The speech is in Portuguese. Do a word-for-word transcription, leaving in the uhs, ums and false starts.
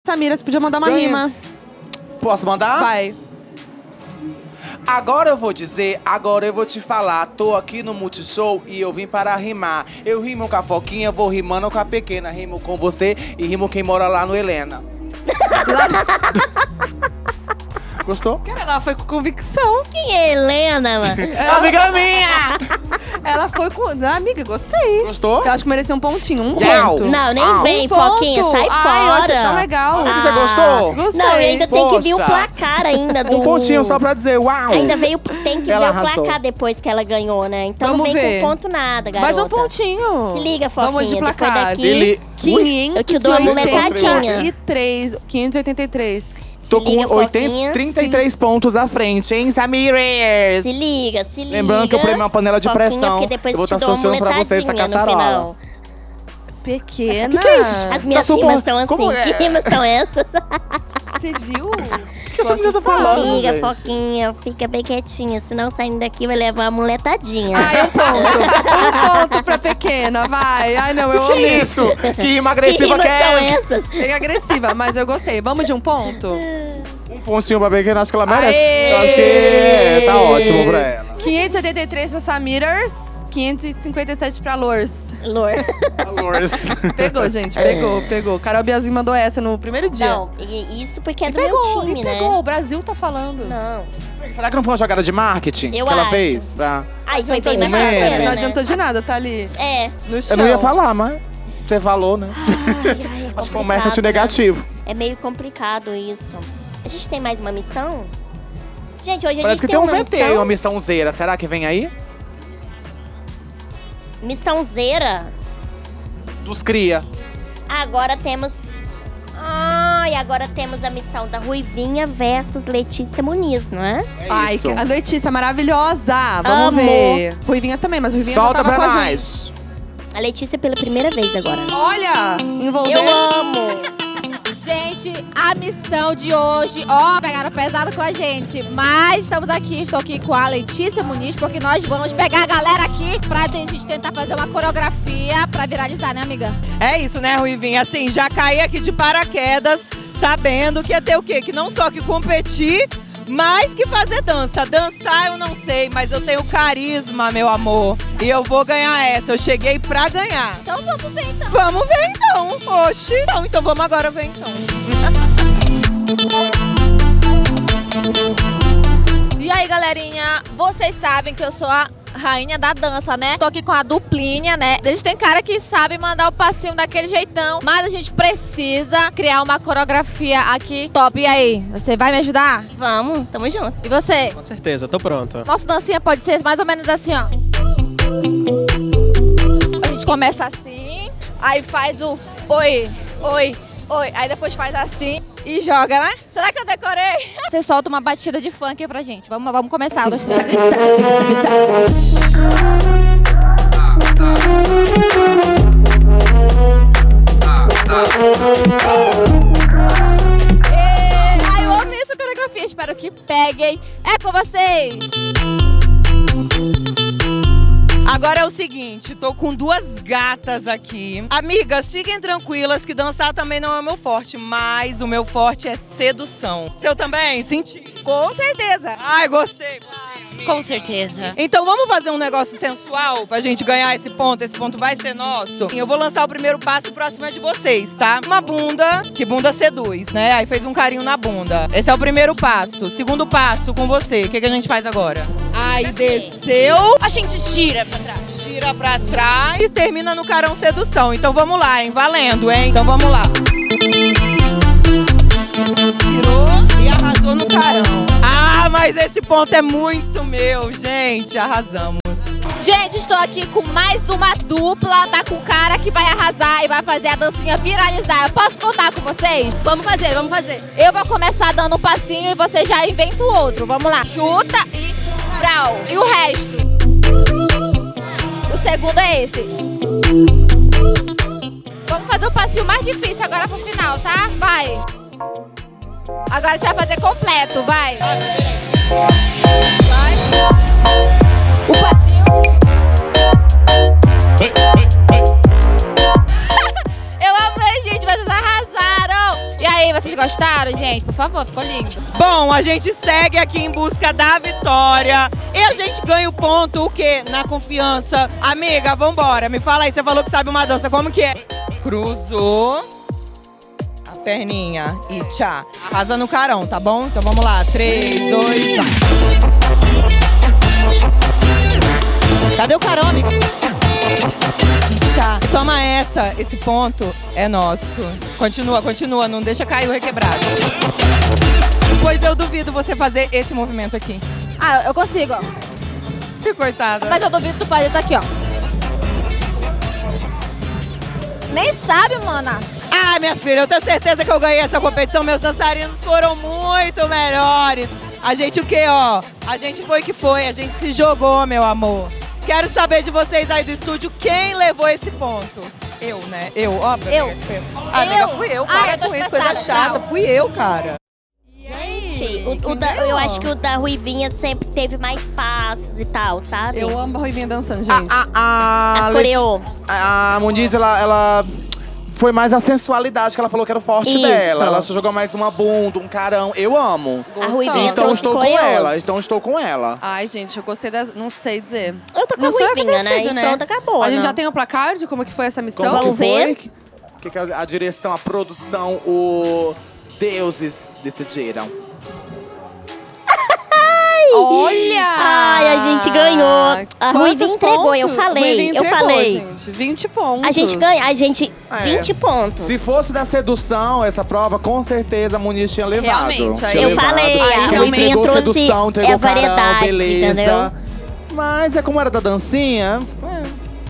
Samira, você podia mandar uma Ganhei. rima. Posso mandar? Vai. Agora eu vou dizer, agora eu vou te falar. Tô aqui no Multishow e eu vim para rimar. Eu rimo com a Foquinha, vou rimando com a pequena. Rimo com você e rimo quem mora lá no Helena. Gostou? Cara, ela foi com convicção. Quem é Helena, mano? É amiga minha! Ela foi com... Ah, amiga, gostei. Gostou? Eu acho que merecia um pontinho, um Tchau. ponto. Não, nem Ah, vem, um ponto. Foquinha, sai Ai, fora. eu achei tão legal. Ah, você gostou? Gostei. Não, e ainda tem que vir o Poxa. placar ainda do... Um pontinho só pra dizer, uau! Ainda veio, tem que Ela ver o arrasou. placar depois que ela ganhou, né? Então Vamos não vem ver. com ponto nada, garota. Mais um pontinho. Se liga, Foquinha. Vamos de Depois placar. daqui, Se li- quinhentos eu te dou uma molecadinha. e três. quinhentos e oitenta e três. Tô se com liga, oitenta, Foquinha. trinta e três pontos à frente, hein, Samiras? Se liga, se liga. Lembrando que eu prêmio é uma panela de Foquinha, pressão. porque depois Eu vou te tá dou uma sorteando pra você essa moletadinha no caçarola. final. Pequena. Que que é isso? As minhas Tá rimas supondo- são assim. como é? Que rimas são essas? Você viu? O que essa menina tá falando, Liga, gente? Foquinha, fica bem quietinha. Senão saindo daqui vai levar uma moletadinha. Ai, um ponto. Um ponto pra pequena, vai. Ai, não, eu Que amei. isso? Que rima que agressiva rimas que é são essa? essas? Bem agressiva, mas eu gostei. Vamos de um ponto? Um pontinho pra pequena, acho que ela merece. Aê! Eu acho que tá ótimo pra ela. quinhentos e oitenta e três pra Samiras, quinhentos e cinquenta e sete pra Lours. Lor. Lours. Pegou, gente, pegou, pegou. Carol Biazin mandou essa no primeiro dia. Não, e- isso porque é E do pegou, meu time, e né? pegou. O Brasil tá falando. Não. Será que não foi uma jogada de marketing Eu que ela acho. fez? Pra... Ai, foi Adiantou bem de Um nada, meme. bacana, não né? adiantou de nada, tá ali É. no chão. Eu não ia falar, mas você falou, né? Ai, ai, é Acho que foi um complicado, marketing né? negativo. É meio complicado isso. A gente tem mais uma missão? Gente, hoje a Parece gente que tem um uma V T aí, missão. uma missãozeira. Será que vem aí? Missãozeira. Dos cria. Agora temos... Ai, agora temos a missão da Ruivinha versus Letícia Muniz, não é? É Ai, isso. que- a Letícia maravilhosa. Vamos Amo. ver. Ruivinha também, mas Ruivinha Solta já tava pra com a nós. gente. A Letícia pela primeira vez agora. Olha, envolvendo. Eu amo! Gente, a missão de hoje, ó, pegaram pesado com a gente, mas estamos aqui, estou aqui com a Letícia Muniz, porque nós vamos pegar a galera aqui pra gente tentar fazer uma coreografia pra viralizar, né, amiga? É isso, né, Ruivinha? Assim, já caí aqui de paraquedas, sabendo que ia ter o quê? Que não só que competir, mas que fazer dança. Dançar eu não sei, mas eu tenho carisma, meu amor. E eu vou ganhar essa. Eu cheguei pra ganhar. Então vamos ver, então. Vamos ver então. Oxi. Então, então vamos agora ver então. E aí, galerinha, vocês sabem que eu sou a rainha da dança, né? Tô aqui com a duplinha, né? Eles têm cara que sabe mandar o passinho daquele jeitão, mas a gente precisa criar uma coreografia aqui top. E aí, você vai me ajudar? Vamos, tamo junto. E você? Com certeza, tô pronto. Nossa dancinha pode ser mais ou menos assim, ó. A gente começa assim, aí faz o oi, oi, oi. Aí depois faz assim e joga, né? Será que eu decorei? Você solta uma batida de funk aí pra gente. Vamos, vamos começar. Um, dois, três. Ê, ai, eu amei essa coreografia. Espero que peguem. É com vocês. Agora é o seguinte, tô com duas gatas aqui. Amigas, fiquem tranquilas que dançar também não é o meu forte, mas o meu forte é sedução. Seu também? Senti. Com certeza. Ai, gostei. gostei. Com certeza. Então vamos fazer um negócio sensual pra gente ganhar esse ponto. Esse ponto vai ser nosso. Eu vou lançar o primeiro passo, o próximo é de vocês, tá? Uma bunda, que bunda seduz, né? Aí fez um carinho na bunda. Esse é o primeiro passo. Segundo passo com você. O que, que a gente faz agora? Aí desceu. A gente gira pra trás. Gira pra trás e termina no carão sedução. Então vamos lá, hein? Valendo, hein? Então vamos lá. Tirou e arrasou no carão. Ah, mas esse ponto é muito meu, gente. Arrasamos. Gente, estou aqui com mais uma dupla. Tá com o cara que vai arrasar e vai fazer a dancinha viralizar. Eu posso contar com vocês? Vamos fazer, vamos fazer. Eu vou começar dando um passinho e você já inventa o outro. Vamos lá. Chuta e brau. E o resto? O segundo é esse. Vamos fazer o passinho mais difícil agora pro final, tá? Vai. Agora a gente vai fazer completo, vai. Vai. O passinho. Eu amei, gente, vocês arrasaram. E aí, aí, vocês gostaram, gente? Por favor, ficou lindo. Bom, a gente segue aqui em busca da vitória. E a gente ganha o ponto, o quê? Na confiança. Amiga, vambora. Me fala aí, você falou que sabe uma dança, como que é? Cruzou a perninha e tchá. Arrasa no carão, tá bom? Então vamos lá. Três, dois, um. Cadê o carão, amiga? Tchá. Toma essa. Esse ponto é nosso. Continua, continua. Não deixa cair o requebrado. Pois eu duvido você fazer esse movimento aqui. Ah, eu consigo, ó. Que coitada. Mas eu duvido tu fazer isso aqui, ó. Nem sabe, mana. Ah, minha filha, eu tenho certeza que eu ganhei essa competição. Meus dançarinos foram muito melhores. A gente o quê, ó? A gente foi que foi, a gente se jogou, meu amor. Quero saber de vocês aí do estúdio, quem levou esse ponto? Eu, né? Eu, óbvio. Eu. Ah, amiga, Eu? fui eu. Ah, Para eu tô com isso, coisa estressada, chata. tchau. Fui eu, cara. Gente, o, o da, eu acho que o da Ruivinha sempre teve mais passos e tal, sabe? Eu amo a Ruivinha dançando, gente. A, a, a, As Leti- coreô. a Muniz, ela, ela foi mais a sensualidade que ela falou que era o forte Isso. dela. Ela só jogou mais uma bunda, um carão. Eu amo. A Ruivinha Então trouxe estou com coreôs. ela. Então estou com ela. Ai, gente, eu gostei das... Não sei dizer. Eu tô com Não a sou eu que Ruivinha, né? decido, E né? pronto, acabou, A gente né? já tem o placar de como que foi essa missão? Como Vamos que foi? ver? O que, que a, a direção, a produção, os deuses decidiram? Olha! Ai, a gente ganhou. A Quantos Ruivinha entregou, eu pontos? falei, Ruivinha eu entregou, falei. gente. vinte pontos. A gente ganha, a gente... É. vinte pontos. Se fosse da sedução, essa prova, com certeza a Muniz tinha levado. Realmente, aí Tinha Eu levado. falei, a Ela Ruivinha entregou trouxe sedução, entregou é carão, variedade, beleza. entendeu? Mas é como era da dancinha,